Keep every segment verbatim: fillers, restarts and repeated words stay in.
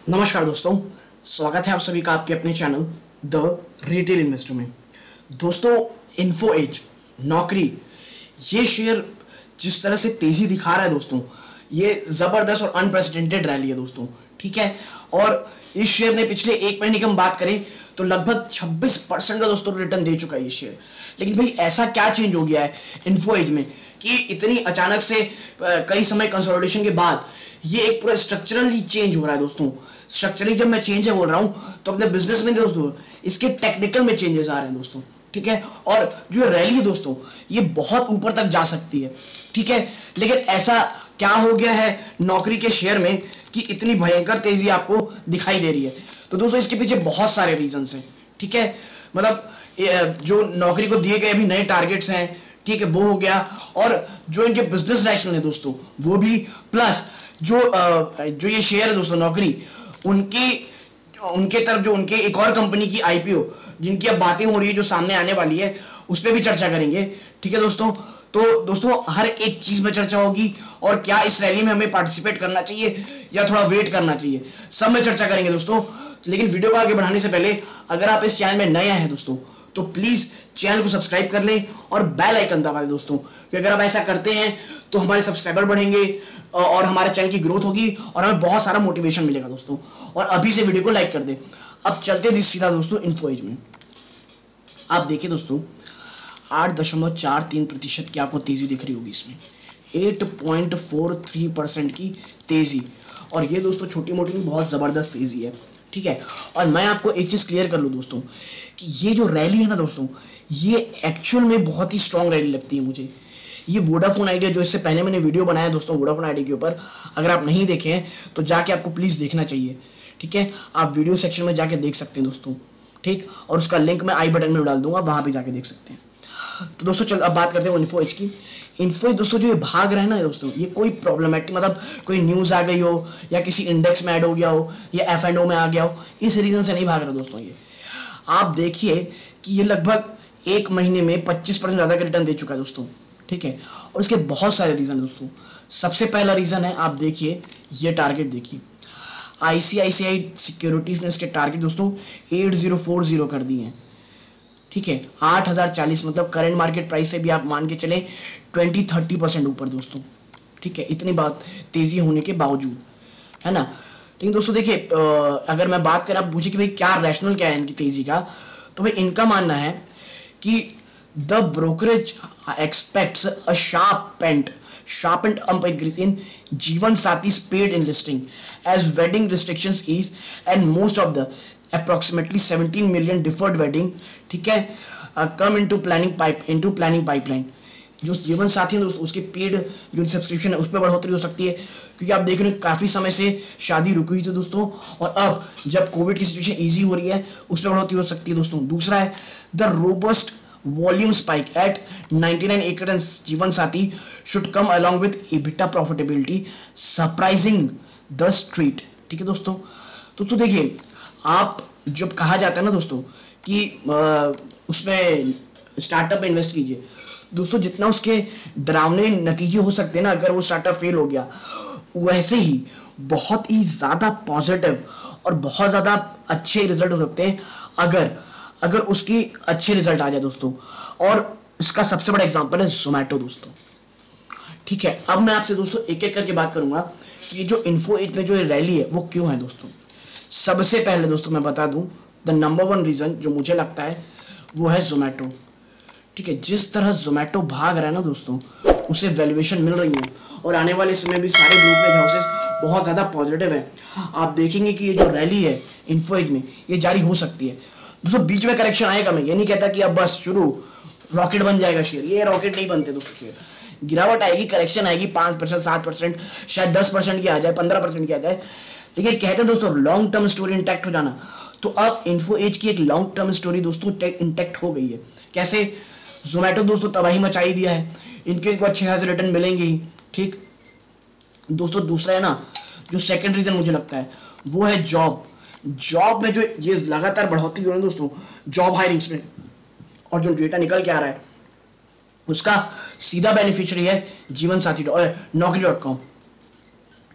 नमस्कार दोस्तों, स्वागत है आप सभी का आपके अपने चैनल द रिटेल इन्वेस्टर में। दोस्तों, इन्फो एज नौकरी ये शेयर जिस तरह से तेजी दिखा रहा है दोस्तों, ये जबरदस्त और अनप्रेसिडेंटेड रैली है दोस्तों। ठीक है, और इस शेयर ने पिछले एक महीने की हम बात करें तो लगभग छब्बीस परसेंट का दोस्तों रिटर्न दे चुका है ये शेयर। लेकिन भाई ऐसा क्या चेंज हो गया है इन्फो एज में कि इतनी अचानक से कई समय कंसोलिडेशन के बाद ये एक पूरा स्ट्रक्चरली चेंज हो रहा है दोस्तों। स्ट्रक्चरली जब मैं चेंज है बोल रहा हूं तो अपने बिजनेस में दोस्तों इसके टेक्निकल में चेंजेस आ रहे हैं दोस्तों। ठीक है, और जो रैली है दोस्तों ये बहुत ऊपर तक जा सकती है। ठीक है, लेकिन ऐसा क्या हो गया है नौकरी के शेयर में कि इतनी भयंकर तेजी आपको दिखाई दे रही है? तो दोस्तों इसके पीछे बहुत सारे रीजंस हैं। ठीक है, मतलब जो नौकरी को दिए गए अभी नए टारगेट्स हैं, ठीक है, वो हो गया, और जो इनके बिजनेस रैशनल है दोस्तों वो भी, प्लस जो जो ये शेयर है दोस्तों नौकरी उनकी उनके तरफ जो उनके एक और कंपनी की आईपीओ जिनकी अब बातें हो रही है जो सामने आने वाली है उस पर भी चर्चा करेंगे। ठीक है दोस्तों, तो दोस्तों हर एक चीज में चर्चा होगी और क्या इस रैली में हमें पार्टिसिपेट करना चाहिए या थोड़ा वेट करना चाहिए, सब में चर्चा करेंगे दोस्तों। लेकिन वीडियो को आगे बढ़ाने से पहले अगर आप इस चैनल में नए हैं दोस्तों तो प्लीज चैनल को सब्सक्राइब कर लें और बेल आइकन दबा दें दोस्तों, क्योंकि अगर आप ऐसा करते हैं तो हमारे सब्सक्राइबर बढ़ेंगे और हमारे चैनल की ग्रोथ होगी और हमें बहुत सारा मोटिवेशन मिलेगा दोस्तों। और अभी से वीडियो को लाइक कर दें। अब चलते सीधा दोस्तों इन्फो एज में। आप देखिए दोस्तों, आठ दशमलव चार तीन प्रतिशत की आपको तेजी दिख रही होगी इसमें, आठ पॉइंट चार तीन परसेंट की तेजी, और ये दोस्तों छोटी मोटी बहुत जबरदस्त तेजी है। ठीक है, और मैं आपको एक चीज क्लियर कर लूं दोस्तों कि ये जो रैली है ना दोस्तों ये एक्चुअल में बहुत ही स्ट्रांग रैली लगती है मुझे। ये वोडाफोन आइडिया जो इससे पहले मैंने वीडियो बनाया दोस्तों वोडाफोन आइडिया के ऊपर, अगर आप नहीं देखे हैं तो जाके आपको प्लीज देखना चाहिए। ठीक है, आप वीडियो सेक्शन में जाके देख सकते हैं दोस्तों। ठीक, और उसका लिंक मैं आई बटन में डाल दूंगा, वहां पे जाके देख सकते हैं। तो दोस्तों चल अब बात करते हैं इन्फो एज की। इन्फो एज दोस्तों जो ये भाग रहा है ना दोस्तों, ये कोई प्रॉब्लमेटिक मतलब कोई न्यूज आ गई हो या किसी इंडेक्स में ऐड हो गया हो या एफ एंड ओ में आ गया हो, इस रीजन से नहीं भाग रहा दोस्तों। ये आप देखिए कि ये लगभग एक महीने में पच्चीस परसेंट ज्यादा का रिटर्न दे चुका है दोस्तों। ठीक है, और इसके बहुत सारे रीजन दोस्तों। सबसे पहला रीजन है, आप देखिए ये टारगेट देखिए, आईसीआईसीआई सिक्योरिटीज ने इसके टारगेट दोस्तों आठ हज़ार चालीस कर दिए हैं। ठीक है, आठ हज़ार चालीस मतलब करंट मार्केट प्राइस से भी आप मान के चले बीस तीस परसेंट ऊपर दोस्तों। ठीक है, इतनी बात तेजी होने के बावजूद, है ना। लेकिन दोस्तों देखिए, अगर मैं बात करें, आप पूछे कि भाई क्या रैशनल क्या है इनकी तेजी का, तो भाई इनका मानना है कि the brokerage expects a sharpened sharpened up increase in Jeevan Sathi's paid enlisting as wedding restrictions ease and most of the approximately seventeen million deferred wedding, ठीक है, uh, come into planning pipe into planning pipeline। जो जीवन साथी है दोस्तों उसके paid जो subscription है उस पर बढ़ोतरी हो सकती है, क्योंकि आप देख रहे हैं काफी समय से शादी रुकी हुई थी दोस्तों, और अब जब कोविड की सिचुएशन इजी हो रही है उस पर बढ़ोतरी हो सकती है दोस्तों। दूसरा है the robust volume spike at ninety-nine acre and Jeevan Sathi should come along with EBITDA profitability surprising the street। ठीक है दोस्तों, तो तो देखिए, आप जब कहा जाता है ना दोस्तों कि आ, उसमें स्टार्टअप में इन्वेस्ट कीजिए दोस्तों, जितना उसके डरावने नतीजे हो सकते हैं ना अगर वो स्टार्टअप फेल हो गया, वैसे ही बहुत ही ज्यादा पॉजिटिव और बहुत ज्यादा अच्छे रिजल्ट हो सकते हैं अगर अगर उसकी अच्छे रिजल्ट आ जाए दोस्तों। और इसका सबसे बड़ा एग्जांपल है जोमैटो दोस्तों। ठीक है, अब मैं आपसे दोस्तों एक एक करके बात करूंगा कि जो इन्फो एज में जो रैली है वो क्यों है दोस्तों। सबसे पहले दोस्तों मैं बता दूं, द नंबर वन रीजन जो मुझे लगता है वो है जोमैटो। ठीक है, जिस तरह जोमैटो भाग रहा है ना दोस्तों उसे वैल्यूएशन मिल रही है और आने वाले समय भी सारे ब्रोकरेज हाउसेस बहुत ज्यादा पॉजिटिव है। आप देखेंगे कि ये जो रैली है इन्फो एज में ये जारी हो सकती है दोस्तों। बीच में करेक्शन आएगा, मैं ये नहीं कहता कि अब बस शुरू रॉकेट बन जाएगा शेयर, ये रॉकेट नहीं बनते दोस्तों। शेयर गिरावट आएगी, करेक्शन आएगी, पांच परसेंट सात परसेंट शायद दस परसेंट की आ जाए, पंद्रह परसेंट की आ जाए, लेकिन कहते हैं दोस्तों लॉन्ग टर्म स्टोरी इंटैक्ट हो जाना। तो अब इन्फो एज की एक लॉन्ग टर्म स्टोरी दोस्तों इंटैक्ट हो गई है। कैसे? जोमैटो दोस्तों तबाही मचाई दिया है, इनके को अच्छे खासे रिटर्न मिलेंगे ही। ठीक दोस्तों, दूसरा है ना जो सेकंड रीजन मुझे लगता है वो है जॉब। जॉब में जो ये लगातार बढ़ोतरी हो रही है दोस्तों जॉब हायरिंग्स में, और जो डेटा निकल के आ रहा है उसका सीधा बेनिफिशियरी है जीवन साथी नौकरी डॉट कॉम।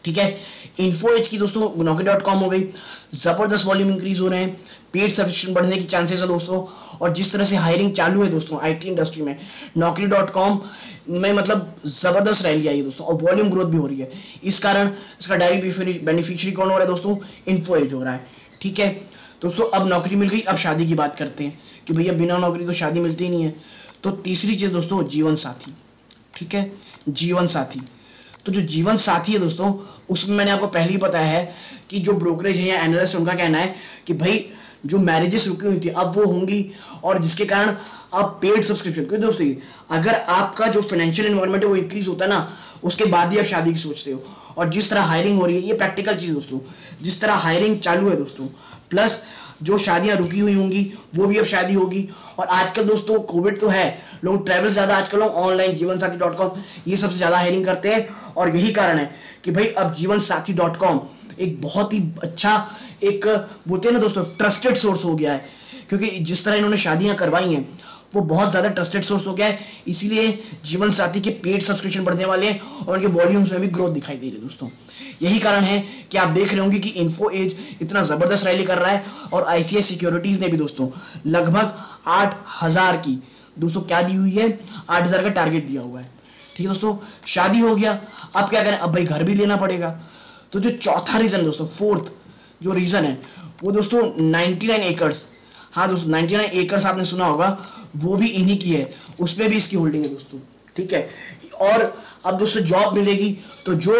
ठीक है। इन्फो एज की दोस्तों नौकरी डॉट कॉम हो गई, जबरदस्त वॉल्यूम इंक्रीज हो रहे हैं, पेड सब्सक्रिप्शन बढ़ने की चांसेस है दोस्तों। और जिस तरह से हायरिंग चालू है दोस्तों आईटी इंडस्ट्री में, नौकरी डॉट कॉम में मतलब जबरदस्त रैली आई है दोस्तों, और वॉल्यूम ग्रोथ भी हो रही है। इस कारण इसका डायरेक्ट बेनिफिशियरी कौन हो रहा है दोस्तों? इन्फो एज हो रहा है। ठीक है दोस्तों, अब नौकरी मिल गई, अब शादी की बात करते हैं कि भैया बिना नौकरी तो शादी मिलती ही नहीं है। तो तीसरी चीज दोस्तों, जीवन साथी। ठीक है, जीवन साथी। तो जो जीवन साथी है दोस्तों, उसमें मैंने आपको पहले ही बताया है कि जो ब्रोकरेज है या एनालिस्ट, उनका कहना है कि भाई जो मैरिजेस रुकी हुई थी अब वो होंगी, और जिसके कारण आप पेड सब्सक्रिप्शन, क्योंकि दोस्तों अगर आपका जो फाइनेंशियल एनवायरनमेंट है वो इंक्रीज होता है ना, उसके बाद ही आप शादी की सोचते हो। और जिस तरह हायरिंग हो रही है, ये प्रैक्टिकल चीज दोस्तों, जिस तरह हायरिंग चालू है दोस्तों, प्लस जो शादियां रुकी हुई होंगी वो भी अब शादी होगी। और आजकल दोस्तों कोविड तो है, लोग ट्रैवल ज्यादा, आजकल लोग ऑनलाइन जीवन साथी डॉट कॉम ये सबसे ज्यादा हायरिंग करते हैं। और यही कारण है कि भाई अब जीवन साथी डॉट कॉम एक बहुत ही अच्छा, एक बोलते हैं ना दोस्तों, ट्रस्टेड सोर्स हो गया है। क्योंकि जिस तरह इन्होंने शादियां करवाई हैं वो बहुत ज्यादा ट्रस्टेड सोर्स हो गया है, इसीलिए जीवन साथी के पेड सब्सक्रिप्शन बढ़ने वाले हैं और उनके वॉल्यूम्स में भी ग्रोथ दिखाई दे रही है दोस्तों। यही कारण है कि आप देख रहे होंगे कि इन्फो एज इतना जबरदस्त रैली कर रहा है। और आईसीआई सिक्योरिटीज ने भी दोस्तों लगभग आठ हजार की दोस्तों क्या दी हुई है, आठ हजार का टारगेट दिया हुआ है। ठीक है दोस्तों, शादी हो गया, अब क्या करें, अब भाई घर भी लेना पड़ेगा। तो जो चौथा रीजन दोस्तों, फोर्थ जो रीजन है वो दोस्तों नाइनटी नाइन एकर्स। हाँ दोस्तों, नाइनटी नाइन एकर्स आपने सुना होगा, वो भी इन्हीं की है, उसमें भी इसकी होल्डिंग है दोस्तों। ठीक है, और अब दोस्तों जॉब मिलेगी तो जो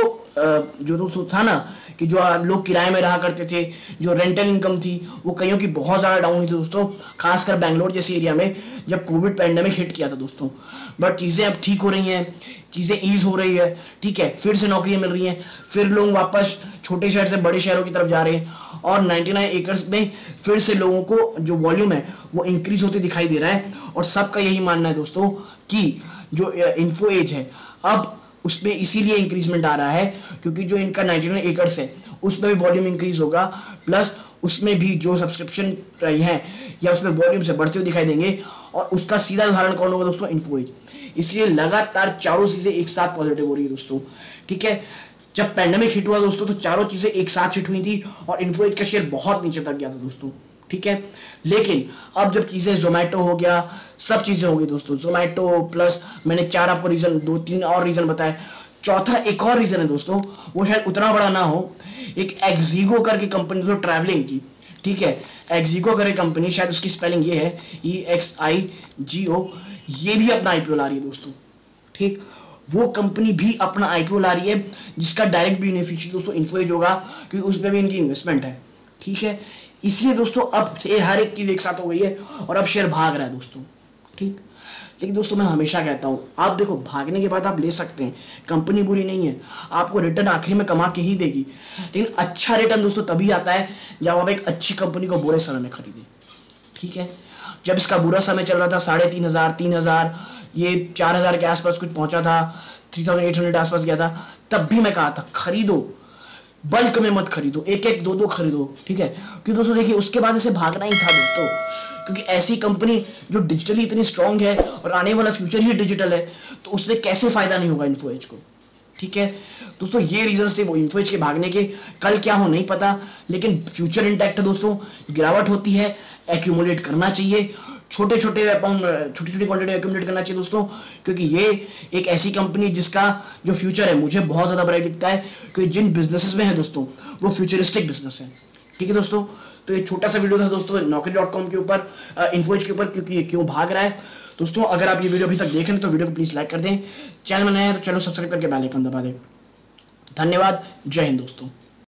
जो दोस्तों था ना कि जो लोग किराए में रहा करते थे, जो रेंटल इनकम थी वो कईयों की बहुत ज्यादा डाउन हुई थी दोस्तों, खासकर बैंगलोर जैसे एरिया में जब कोविड पैंडेमिक हिट किया था दोस्तों। बट चीजें अब ठीक हो रही हैं, चीजें ईज हो रही है। ठीक है, फिर से नौकरियां मिल रही हैं, फिर लोग वापस छोटे शहर से बड़े शहरों की तरफ जा रहे हैं, और नाइनटी नाइन एकर्स में फिर से लोगों को जो वॉल्यूम है वो इंक्रीज होते दिखाई दे रहा है। और सबका यही मानना है दोस्तों कि जो इन्फो एज है अब उसमें इसीलिए इंक्रीजमेंट आ रहा है क्योंकि जो इनका नाइनटी नाइन एकर्स है उसमें भी वॉल्यूम इंक्रीज होगा, प्लस उसमें भी जो सब्सक्रिप्शन है या उसमें वॉल्यूम से बढ़ते हुए दिखाई देंगे। और उसका सीधा उदाहरण कौन होगा दोस्तों? Info Edge. इसलिए लगातार चारों चीजें एक साथ पॉजिटिव हो रही है दोस्तों। ठीक है, जब पैंडेमिक हिट हुआ दोस्तों तो चारों चीजें एक साथ हिट हुई थी और इन्फो एज का शेयर बहुत नीचे तक गया था दोस्तों। ठीक है, लेकिन अब जब चीजें जोमेटो हो गया, सब चीजें हो गई दोस्तों, जोमेटो प्लस मैंने चार आपको रीजन, दो तीन और रीजन बताए, चौथा एक और रीजन है दोस्तों, वो शायद उतना बड़ा ना हो, एक एक्सिगो करके कंपनी दोस्तों ट्रैवलिंग की। ठीक है, एक्सिगो करके कंपनी, शायद उसकी स्पेलिंग ये है ई एक्स आई जी ओ, ये भी अपना आईपीओ ला रही है दोस्तों। ठीक, वो कंपनी भी अपना आईपीओ ला रही है जिसका डायरेक्ट बेनिफिशियरी दोस्तों इन्फो एज होगा क्योंकि उसमें भी इनकी इन्वेस्टमेंट है। ठीक है, इसलिए दोस्तों अब ये हर एक चीज एक साथ हो गई है और अब शेयर भाग रहा है दोस्तों। ठीक, लेकिन दोस्तों मैं हमेशा कहता हूं, आप देखो भागने के बाद आप ले सकते हैं, कंपनी बुरी नहीं है, आपको रिटर्न आखिरी में कमा के ही देगी। लेकिन अच्छा रिटर्न दोस्तों तभी आता है जब आप एक अच्छी कंपनी को बुरे समय में खरीदें। ठीक है, जब इसका बुरा समय चल रहा था, साढ़े तीन हजार तीन हजार ये चार हजार के आसपास कुछ पहुंचा था, थ्री थाउजेंड एट हंड्रेड आसपास गया था, तब भी मैं कहा था खरीदो, बल्क में मत खरीदो, एक एक दो दो खरीदो। ठीक है, क्योंकि दोस्तों देखिए उसके बाद ऐसे भागना ही था दोस्तों, क्योंकि ऐसी कंपनी जो डिजिटली इतनी स्ट्रांग है और आने वाला फ्यूचर ही डिजिटल है, तो उसमें कैसे फायदा नहीं होगा इन्फो एज को। ठीक है दोस्तों, ये रीजंस थे वो इन्फो एज के भागने के। कल क्या हो नहीं पता, लेकिन फ्यूचर इंटैक्ट है दोस्तों, गिरावट होती है, एक्यूमुलेट करना चाहिए, छोटे छोटे छोटी छोटी क्वांटिटी एक्यूमुलेट करना चाहिए दोस्तों, क्योंकि ये एक ऐसी कंपनी जिसका जो फ्यूचर है मुझे बहुत ज्यादा ब्राइट दिखता है, क्योंकि जिन बिजनेसेस में है दोस्तों वो फ्यूचरिस्टिक बिजनेस है। ठीक है दोस्तों, तो ये छोटा सा वीडियो था दोस्तों नौकरी डॉट कॉम के ऊपर, इन्फो एज के ऊपर, क्योंकि ये क्यों भाग रहा है। दोस्तों अगर आप ये वीडियो अभी तक देख रहे हैं तो वीडियो को प्लीज लाइक कर दें, चैनल में नया है तो चैनल सब्सक्राइब करके बेल आइकन दबा दें। धन्यवाद, जय हिंद दोस्तों।